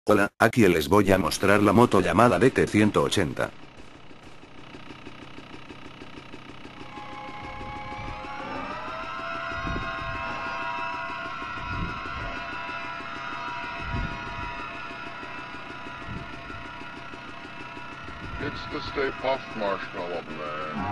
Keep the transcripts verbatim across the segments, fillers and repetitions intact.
Hola, aquí les voy a mostrar la moto llamada D T ciento ochenta. It's the Stay Puft Marshmallow Man.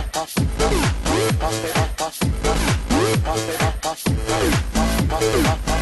Pop, pop, pop, pop, pop, pop, pop, pop, pop, pop, pop, pop, pop, pop, pop, pop, pop,